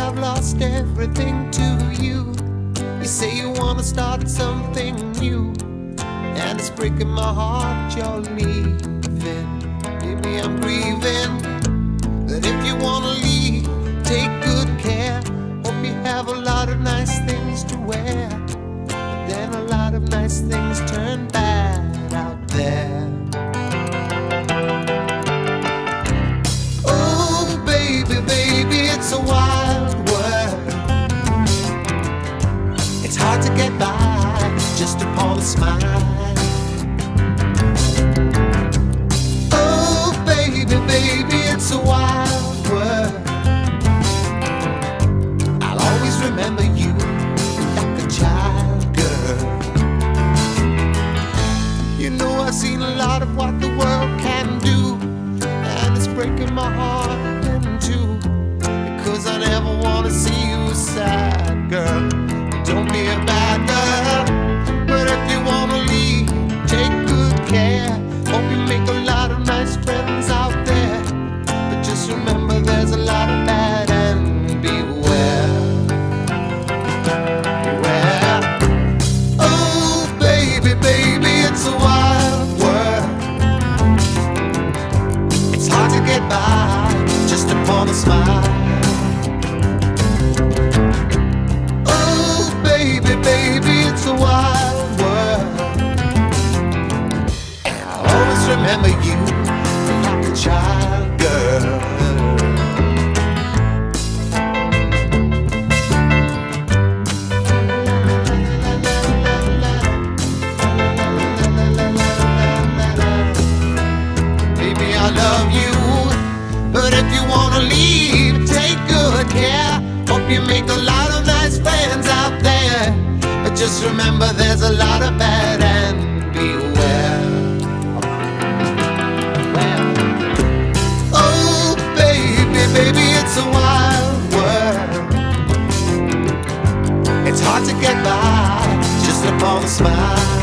I've lost everything to you. You say you wanna start something new, and it's breaking my heart you're leaving. Baby, I'm grieving. But if you wanna leave, take good care. Hope you have a lot of nice things to wear, but then a lot of nice things turn bad out there. Oh baby, baby, it's a wild world. It's hard to get by just upon a smile. Oh baby, baby, it's a wild world. I'll always remember you like a child, girl. You know I've seen a lot of what the world can do, and it's breaking my heart in two, because I never wanna see you sad, girl. Don't be a bad girl. But if you wanna leave, take good care. Hope you make a lot of nice friends out there, but just remember there's a lot of bad, and beware. Beware. Oh baby, baby, it's a wild world. It's hard to get by just upon a smile. Oh baby, baby, it's a wild world, and I'll always remember you like a child, girl. Baby, I love you, but if you wanna leave, take good care. Hope you make a lot of nice friends out there, but just remember there's a lot of bad, and beware. Oh baby, baby, it's a wild world. It's hard to get by just upon a smile.